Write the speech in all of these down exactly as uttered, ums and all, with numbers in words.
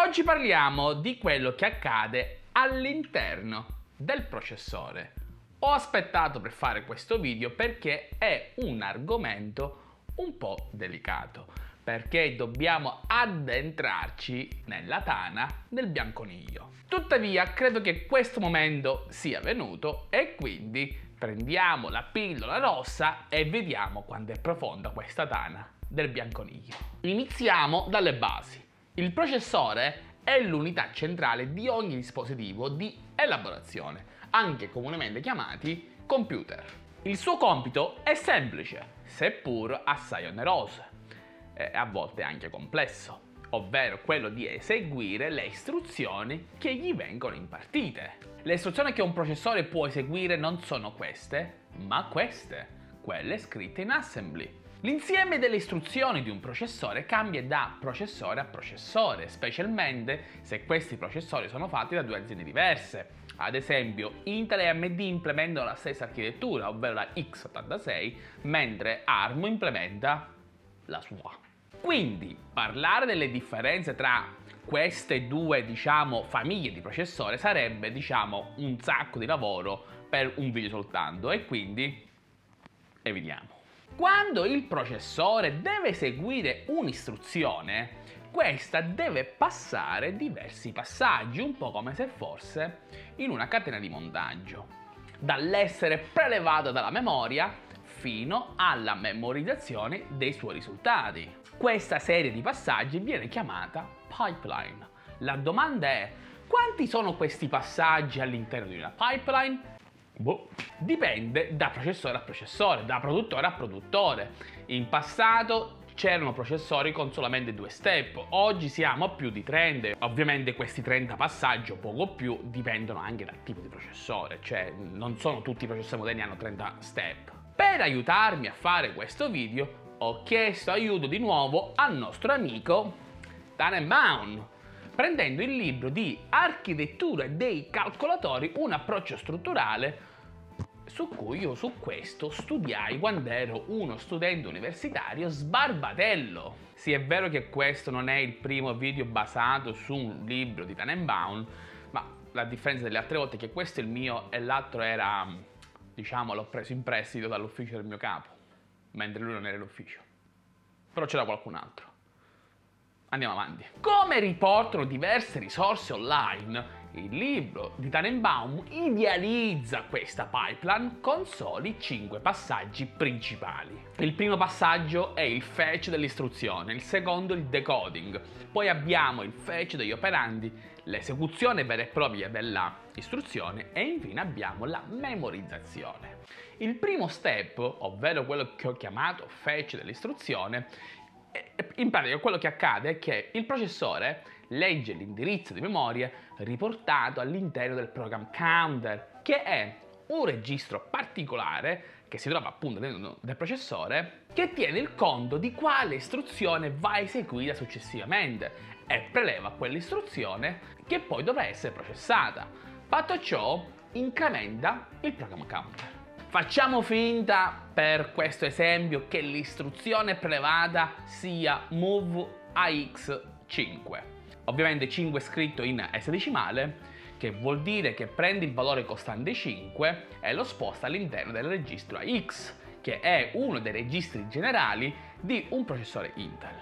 Oggi parliamo di quello che accade all'interno del processore. Ho aspettato per fare questo video perché è un argomento un po' delicato, perché dobbiamo addentrarci nella tana del bianconiglio. Tuttavia credo che questo momento sia venuto e quindi prendiamo la pillola rossa e vediamo quanto è profonda questa tana del bianconiglio. Iniziamo dalle basi. Il processore è l'unità centrale di ogni dispositivo di elaborazione, anche comunemente chiamati computer. Il suo compito è semplice, seppur assai oneroso, e a volte anche complesso, ovvero quello di eseguire le istruzioni che gli vengono impartite. Le istruzioni che un processore può eseguire non sono queste, ma queste, quelle scritte in assembly. L'insieme delle istruzioni di un processore cambia da processore a processore, specialmente se questi processori sono fatti da due aziende diverse. Ad esempio, Intel e A M D implementano la stessa architettura, ovvero la x ottantasei, mentre ARM implementa la sua. Quindi, parlare delle differenze tra queste due, diciamo, famiglie di processore sarebbe, diciamo, un sacco di lavoro per un video soltanto, e quindi evitiamo. Quando il processore deve eseguire un'istruzione, questa deve passare diversi passaggi, un po' come se fosse in una catena di montaggio, dall'essere prelevata dalla memoria fino alla memorizzazione dei suoi risultati. Questa serie di passaggi viene chiamata pipeline. La domanda è: quanti sono questi passaggi all'interno di una pipeline? Boh. Dipende da processore a processore, da produttore a produttore. In passato c'erano processori con solamente due step, oggi siamo a più di trenta. Ovviamente questi trenta passaggi o poco più dipendono anche dal tipo di processore, cioè non sono tutti i processori moderni hanno trenta step. Per aiutarmi a fare questo video ho chiesto aiuto di nuovo al nostro amico Tannenbaum, prendendo il libro di Architettura dei calcolatori, un approccio strutturale, su cui io su questo studiai quando ero uno studente universitario sbarbatello. Sì, è vero che questo non è il primo video basato su un libro di Tannenbaum, ma la differenza delle altre volte è che questo è il mio e l'altro era, diciamo, l'ho preso in prestito dall'ufficio del mio capo, mentre lui non era l'ufficio. Però c'era qualcun altro. Andiamo avanti. Come riportano diverse risorse online, il libro di Tannenbaum idealizza questa pipeline con soli cinque passaggi principali. Il primo passaggio è il fetch dell'istruzione, il secondo il decoding, poi abbiamo il fetch degli operandi, l'esecuzione vera e propria dell'istruzione e infine abbiamo la memorizzazione. Il primo step, ovvero quello che ho chiamato fetch dell'istruzione, in pratica quello che accade è che il processore legge l'indirizzo di memoria riportato all'interno del program counter, che è un registro particolare che si trova appunto dentro del processore, che tiene il conto di quale istruzione va eseguita successivamente e preleva quell'istruzione che poi dovrà essere processata. Fatto ciò, incrementa il program counter. Facciamo finta per questo esempio che l'istruzione prelevata sia move A X cinque. Ovviamente cinque è scritto in esadecimale, che vuol dire che prende il valore costante cinque e lo sposta all'interno del registro A X, che è uno dei registri generali di un processore Intel.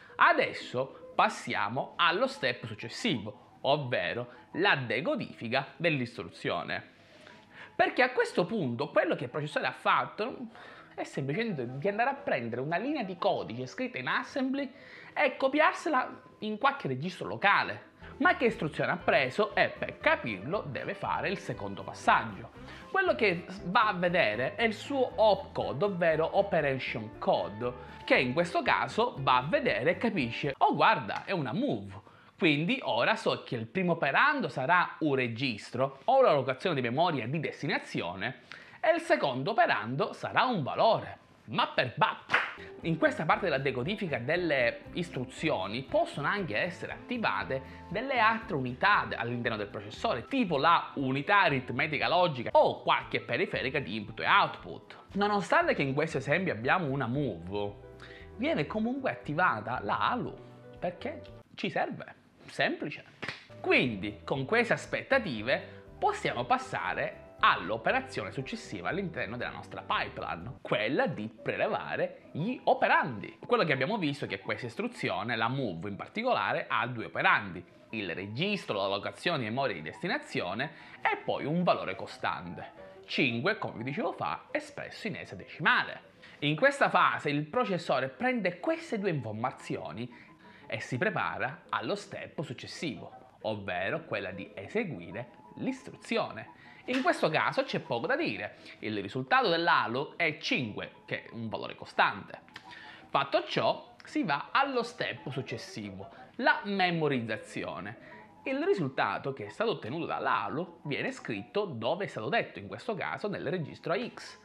Adesso passiamo allo step successivo, ovvero la decodifica dell'istruzione. Perché a questo punto quello che il processore ha fatto è semplicemente di andare a prendere una linea di codice scritta in assembly e copiarsela in qualche registro locale. Ma che istruzione ha preso? E per capirlo deve fare il secondo passaggio. Quello che va a vedere è il suo opcode, ovvero operation code, che in questo caso va a vedere e capisce: oh guarda, è una move. Quindi ora so che il primo operando sarà un registro o la locazione di memoria di destinazione e il secondo operando sarà un valore. Ma per bap! In questa parte della decodifica delle istruzioni possono anche essere attivate delle altre unità all'interno del processore, tipo la unità aritmetica logica o qualche periferica di input e output. Nonostante che in questo esempio abbiamo una move, viene comunque attivata la A L U perché ci serve. Semplice. Quindi, con queste aspettative, possiamo passare all'operazione successiva all'interno della nostra pipeline, quella di prelevare gli operandi. Quello che abbiamo visto è che questa istruzione, la move in particolare, ha due operandi: il registro, la locazione di memoria di destinazione e poi un valore costante, cinque, come vi dicevo fa, espresso in esadecimale. In questa fase il processore prende queste due informazioni e si prepara allo step successivo, ovvero quella di eseguire l'istruzione. In questo caso c'è poco da dire, il risultato dell'Halo è cinque, che è un valore costante. Fatto ciò, si va allo step successivo, la memorizzazione. Il risultato che è stato ottenuto dall'Halo viene scritto dove è stato detto, in questo caso nel registro A X.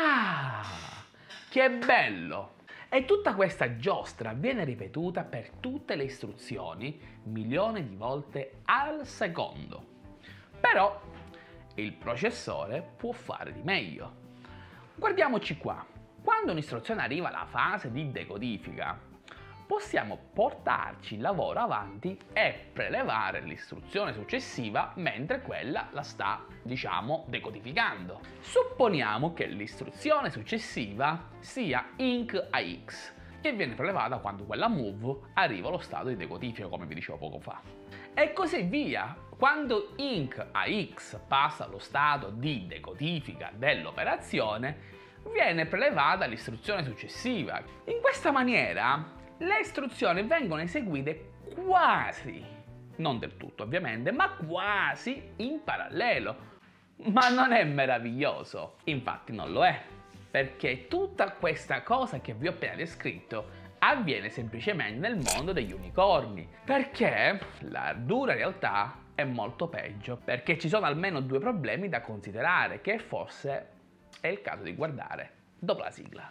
Ah, che bello! E tutta questa giostra viene ripetuta per tutte le istruzioni milioni di volte al secondo. Però il processore può fare di meglio. Guardiamoci qua. Quando un'istruzione arriva alla fase di decodifica, possiamo portarci il lavoro avanti e prelevare l'istruzione successiva mentre quella la sta, diciamo, decodificando. Supponiamo che l'istruzione successiva sia inc A X, che viene prelevata quando quella move arriva allo stato di decodifica, come vi dicevo poco fa. E così via. Quando inc A X passa allo stato di decodifica dell'operazione, viene prelevata l'istruzione successiva. In questa maniera le istruzioni vengono eseguite quasi, non del tutto ovviamente, ma quasi in parallelo. Ma non è meraviglioso? Infatti non lo è, perché tutta questa cosa che vi ho appena descritto avviene semplicemente nel mondo degli unicorni, perché la dura realtà è molto peggio, perché ci sono almeno due problemi da considerare, che forse è il caso di guardare dopo la sigla.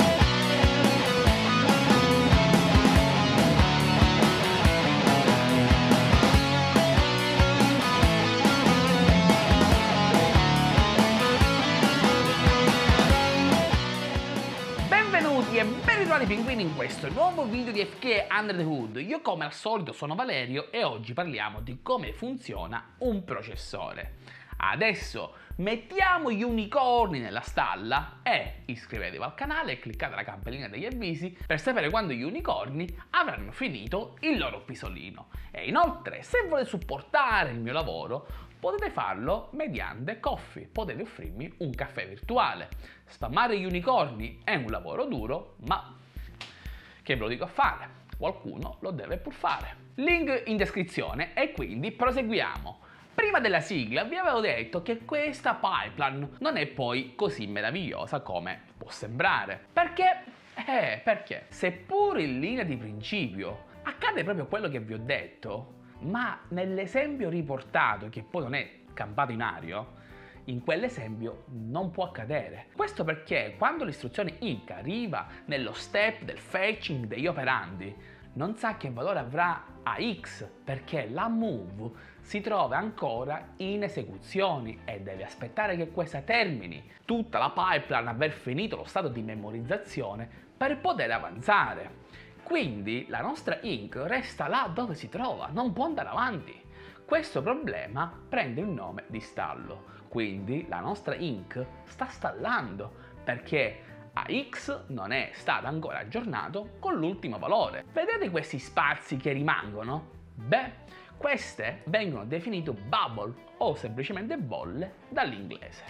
E ben ritrovati pinguini in questo nuovo video di F K Under the Hood. Io come al solito sono Valerio e oggi parliamo di come funziona un processore. Adesso mettiamo gli unicorni nella stalla e iscrivetevi al canale e cliccate la campanellina degli avvisi per sapere quando gli unicorni avranno finito il loro pisolino. E inoltre, se volete supportare il mio lavoro, potete farlo mediante Ko-fi, potete offrirmi un caffè virtuale. Spammare gli unicorni è un lavoro duro, ma che ve lo dico a fare? Qualcuno lo deve pur fare. Link in descrizione e quindi proseguiamo. Prima della sigla vi avevo detto che questa pipeline non è poi così meravigliosa come può sembrare. Perché? Eh, perché? Seppur in linea di principio accade proprio quello che vi ho detto, ma nell'esempio riportato, che poi non è campato in aria, in quell'esempio non può accadere. Questo perché quando l'istruzione inc arriva nello step del fetching degli operandi, non sa che valore avrà A X, perché la move si trova ancora in esecuzione e deve aspettare che questa termini tutta la pipeline, aver finito lo stato di memorizzazione per poter avanzare. Quindi la nostra inc resta là dove si trova, non può andare avanti. Questo problema prende il nome di stallo. Quindi la nostra inc sta stallando perché A X non è stato ancora aggiornato con l'ultimo valore. Vedete questi spazi che rimangono? Beh, queste vengono definite bubble o semplicemente bolle dall'inglese.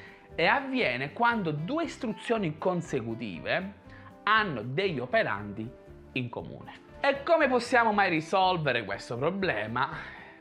E avviene quando due istruzioni consecutive hanno degli operandi in comune. E come possiamo mai risolvere questo problema?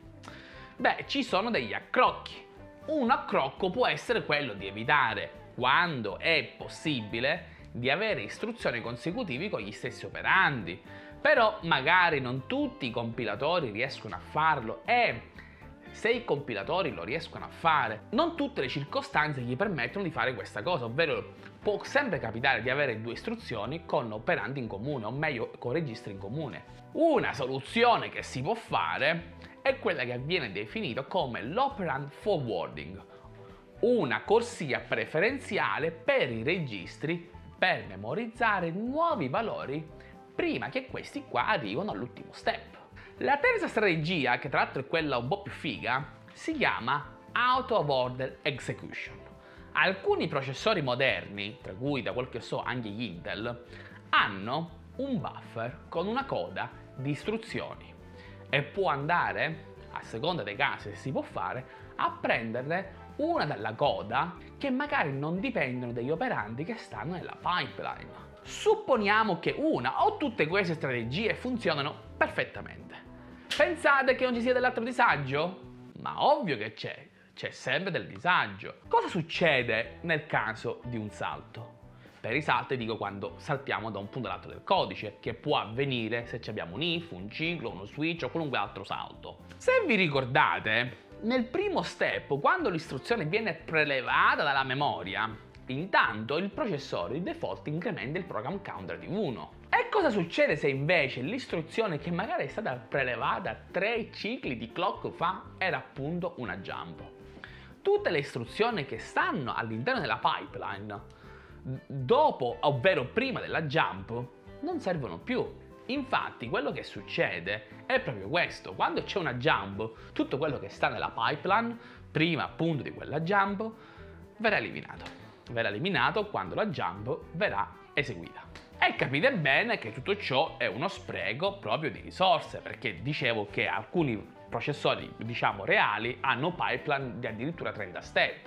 Beh, ci sono degli accrocchi. Un accrocco può essere quello di evitare, quando è possibile, di avere istruzioni consecutive con gli stessi operandi. Però magari non tutti i compilatori riescono a farlo e se i compilatori lo riescono a fare, non tutte le circostanze gli permettono di fare questa cosa, ovvero può sempre capitare di avere due istruzioni con operandi in comune, o meglio con registri in comune. Una soluzione che si può fare è quella che viene definita come l'operand forwarding, una corsia preferenziale per i registri per memorizzare nuovi valori prima che questi qua arrivino all'ultimo step. La terza strategia, che tra l'altro è quella un po' più figa, si chiama Out of Order Execution. Alcuni processori moderni, tra cui da quel che so anche gli Intel, hanno un buffer con una coda di istruzioni e può andare, a seconda dei casi che si può fare, a prenderle una dalla coda che magari non dipendono dagli operanti che stanno nella pipeline. Supponiamo che una o tutte queste strategie funzionano perfettamente. Pensate che non ci sia dell'altro disagio? Ma ovvio che c'è, c'è sempre del disagio. Cosa succede nel caso di un salto? Per i salti dico quando saltiamo da un punto all'altro del codice, che può avvenire se abbiamo un if, un ciclo, uno switch o qualunque altro salto. Se vi ricordate, nel primo step, quando l'istruzione viene prelevata dalla memoria, intanto il processore di default incrementa il program counter di uno. E cosa succede se invece l'istruzione che magari è stata prelevata tre cicli di clock fa era appunto una jump? Tutte le istruzioni che stanno all'interno della pipeline dopo, ovvero prima della jump, non servono più. Infatti quello che succede è proprio questo: quando c'è una jump, tutto quello che sta nella pipeline prima appunto di quella jump verrà eliminato. Verrà eliminato quando la jump verrà eseguita. E capite bene che tutto ciò è uno spreco proprio di risorse, perché dicevo che alcuni processori, diciamo reali, hanno pipeline di addirittura trenta step.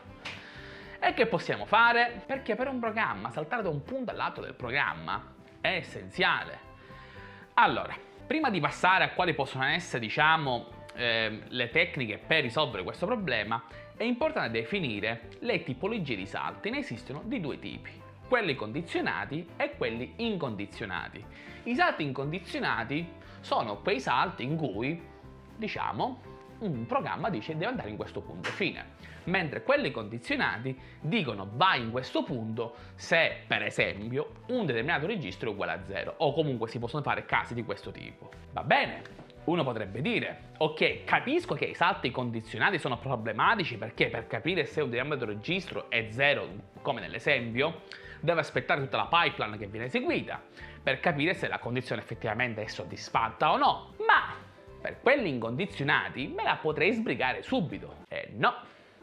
E che possiamo fare? Perché per un programma saltare da un punto all'altro del programma è essenziale. Allora, prima di passare a quali possono essere, diciamo, eh, le tecniche per risolvere questo problema, è importante definire le tipologie di salti. Ne esistono di due tipi: quelli condizionati e quelli incondizionati. I salti incondizionati sono quei salti in cui, diciamo, un programma dice deve andare in questo punto, fine. Mentre quelli condizionati dicono vai in questo punto se, per esempio, un determinato registro è uguale a zero, o comunque si possono fare casi di questo tipo. Va bene? Uno potrebbe dire, ok, capisco che i salti condizionati sono problematici perché per capire se un determinato registro è zero, come nell'esempio, deve aspettare tutta la pipeline che viene eseguita per capire se la condizione effettivamente è soddisfatta o no. Ma per quelli incondizionati me la potrei sbrigare subito. E no,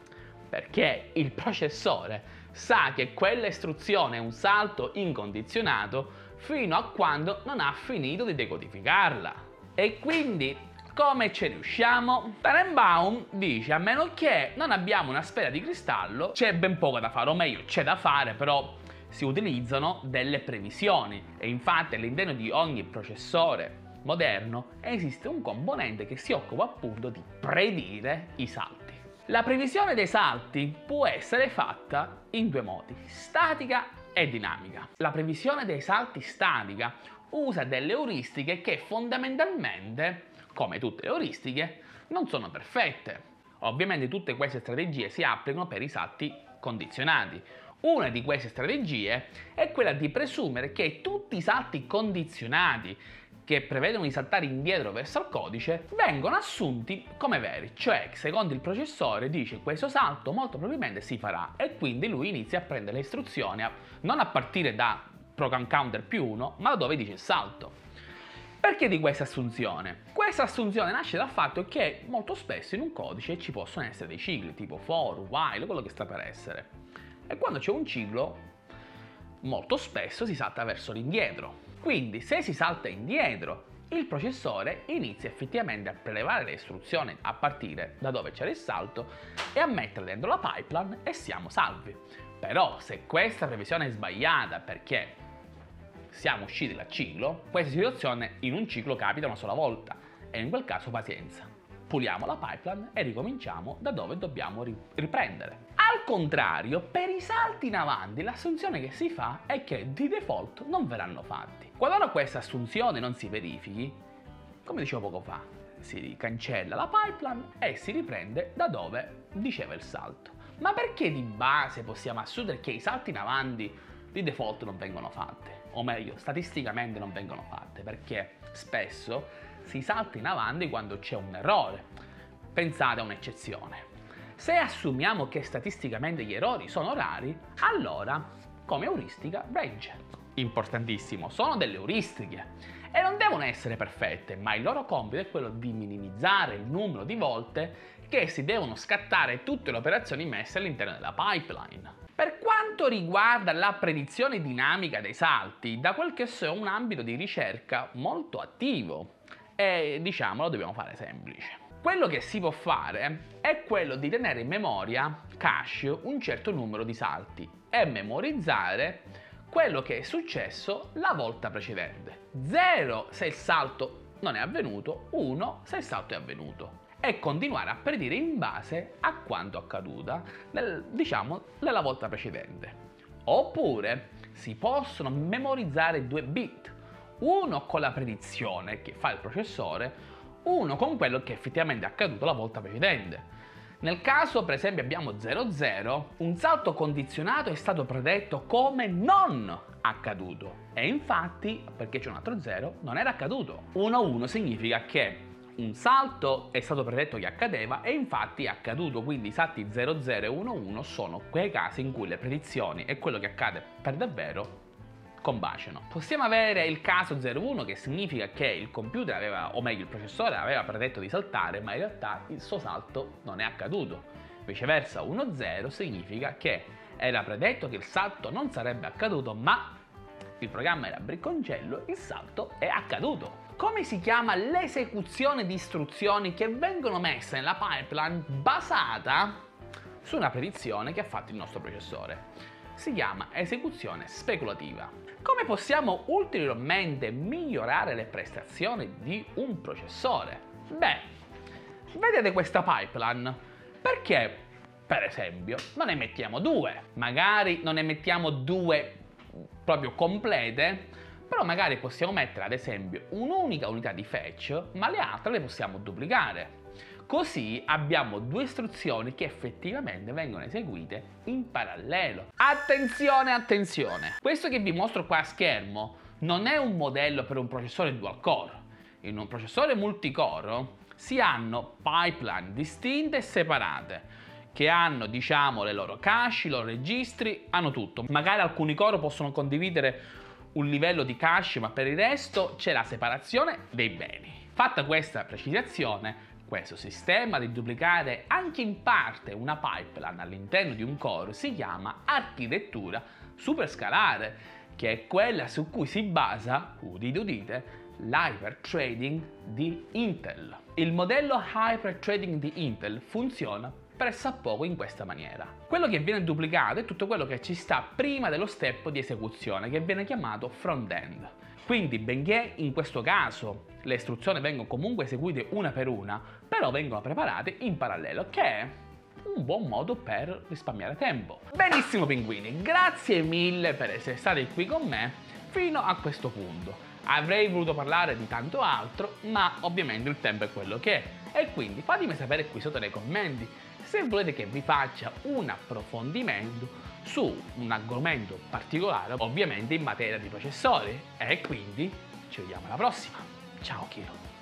perché il processore sa che quella istruzione è un salto incondizionato fino a quando non ha finito di decodificarla. E quindi come ci riusciamo? Tannenbaum dice: a meno che non abbiamo una sfera di cristallo, c'è ben poco da fare, o meglio, c'è da fare, però si utilizzano delle previsioni. E infatti all'interno di ogni processore moderno esiste un componente che si occupa appunto di predire i salti. La previsione dei salti può essere fatta in due modi: statica e dinamica. La previsione dei salti statica usa delle euristiche che fondamentalmente, come tutte le euristiche, non sono perfette. Ovviamente tutte queste strategie si applicano per i salti condizionati. Una di queste strategie è quella di presumere che tutti i salti condizionati che prevedono di saltare indietro verso il codice vengono assunti come veri, cioè secondo il processore dice questo salto molto probabilmente si farà, e quindi lui inizia a prendere le istruzioni a, non a partire da program counter più uno, ma da dove dice il salto. Perché di questa assunzione? Questa assunzione nasce dal fatto che molto spesso in un codice ci possono essere dei cicli tipo for, while, quello che sta per essere, e quando c'è un ciclo molto spesso si salta verso l'indietro. Quindi se si salta indietro, il processore inizia effettivamente a prelevare le istruzioni a partire da dove c'era il salto e a metterle dentro la pipeline e siamo salvi. Però se questa previsione è sbagliata perché siamo usciti dal ciclo, questa situazione in un ciclo capita una sola volta e in quel caso pazienza. Puliamo la pipeline e ricominciamo da dove dobbiamo riprendere. Al contrario, per i salti in avanti l'assunzione che si fa è che di default non verranno fatti. Qualora questa assunzione non si verifichi, come dicevo poco fa, si cancella la pipeline e si riprende da dove diceva il salto. Ma perché di base possiamo assumere che i salti in avanti di default non vengono fatti? O meglio, statisticamente non vengono fatte, perché spesso si salta in avanti quando c'è un errore. Pensate a un'eccezione. Se assumiamo che statisticamente gli errori sono rari, allora come euristica regge. Importantissimo, sono delle euristiche e non devono essere perfette, ma il loro compito è quello di minimizzare il numero di volte che si devono scattare tutte le operazioni messe all'interno della pipeline. Per quanto riguarda la predizione dinamica dei salti, da quel che so è un ambito di ricerca molto attivo e diciamo lo dobbiamo fare semplice. Quello che si può fare è quello di tenere in memoria, cache, un certo numero di salti e memorizzare quello che è successo la volta precedente. zero se il salto non è avvenuto, uno se il salto è avvenuto. E continuare a predire in base a quanto accaduto, nel, diciamo, nella volta precedente. Oppure si possono memorizzare due bit, uno con la predizione che fa il processore, uno con quello che effettivamente è accaduto la volta precedente. Nel caso per esempio abbiamo zero zero, un salto condizionato è stato predetto come non accaduto e infatti, perché c'è un altro zero, non era accaduto. uno uno significa che un salto è stato predetto che accadeva e infatti è accaduto, quindi i salti zero zero e uno uno sono quei casi in cui le predizioni e quello che accade per davvero combaciano. Possiamo avere il caso zero uno che significa che il computer aveva, o meglio il processore aveva predetto di saltare, ma in realtà il suo salto non è accaduto. Viceversa uno zero significa che era predetto che il salto non sarebbe accaduto, ma il programma era bricconcello, il salto è accaduto. Come si chiama l'esecuzione di istruzioni che vengono messe nella pipeline basata su una predizione che ha fatto il nostro processore? Si chiama esecuzione speculativa. Come possiamo ulteriormente migliorare le prestazioni di un processore? Beh, vedete questa pipeline? Perché, per esempio, non ne mettiamo due? Magari non ne mettiamo due proprio complete, però magari possiamo mettere ad esempio un'unica unità di fetch, ma le altre le possiamo duplicare. Così abbiamo due istruzioni che effettivamente vengono eseguite in parallelo. Attenzione, attenzione! Questo che vi mostro qua a schermo non è un modello per un processore dual core. In un processore multicore si hanno pipeline distinte e separate, che hanno, diciamo, le loro cache, i loro registri, hanno tutto. Magari alcuni core possono condividere un livello di cache, ma per il resto c'è la separazione dei beni. Fatta questa precisazione, questo sistema di duplicare anche in parte una pipeline all'interno di un core si chiama architettura superscalare, che è quella su cui si basa, udite udite, l'hyperthreading di Intel. Il modello hyperthreading di Intel funziona pressappoco in questa maniera. Quello che viene duplicato è tutto quello che ci sta prima dello step di esecuzione, che viene chiamato front-end. Quindi, benché in questo caso le istruzioni vengono comunque eseguite una per una, però vengono preparate in parallelo, che è un buon modo per risparmiare tempo. Benissimo pinguini, grazie mille per essere stati qui con me fino a questo punto. Avrei voluto parlare di tanto altro, ma ovviamente il tempo è quello che è, e quindi fatemi sapere qui sotto nei commenti se volete che vi faccia un approfondimento su un argomento particolare, ovviamente in materia di processori. E quindi ci vediamo alla prossima. Ciao Kiro!